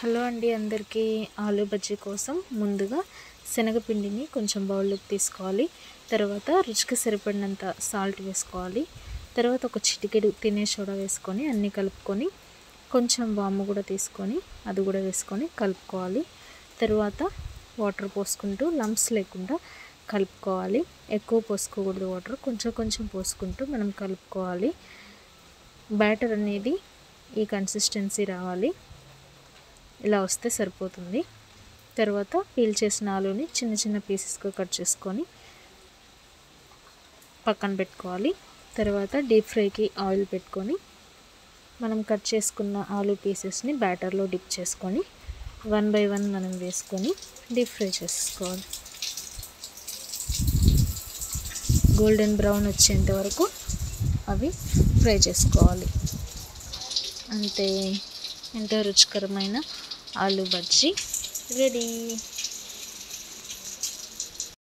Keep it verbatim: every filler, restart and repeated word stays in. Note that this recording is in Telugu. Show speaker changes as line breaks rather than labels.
హలో అండి అందరికీ ఆలు బజ్జీ కోసం ముందుగా శనగపిండిని కొంచెం బౌల్లోకి తీసుకోవాలి. తర్వాత రుచికి సరిపడినంత సాల్ట్ వేసుకోవాలి. తర్వాత ఒక చిటికెడు తినే సోడా వేసుకొని అన్నీ కలుపుకొని కొంచెం వాము కూడా తీసుకొని అది కూడా వేసుకొని కలుపుకోవాలి. తర్వాత వాటర్ పోసుకుంటూ లంప్స్ లేకుండా కలుపుకోవాలి. ఎక్కువ పోసుకోకూడదు, వాటర్ కొంచెం కొంచెం పోసుకుంటూ మనం కలుపుకోవాలి. బ్యాటర్ అనేది ఈ కన్సిస్టెన్సీ రావాలి, ఇలా వస్తే సరిపోతుంది. తర్వాత పీల్ చేసిన ఆలుని చిన్న చిన్న పీసెస్గా కట్ చేసుకొని పక్కన పెట్టుకోవాలి. తర్వాత డీప్ ఫ్రైకి ఆయిల్ పెట్టుకొని మనం కట్ చేసుకున్న ఆలు పీసెస్ని బ్యాటర్లో డిప్ చేసుకొని వన్ బై వన్ మనం వేసుకొని డీప్ ఫ్రై చేసుకోవాలి. గోల్డెన్ బ్రౌన్ వచ్చేంత వరకు అవి ఫ్రై చేసుకోవాలి. అంతే, ఎంతో రుచికరమైన ఆలు బజ్జీ రెడీ.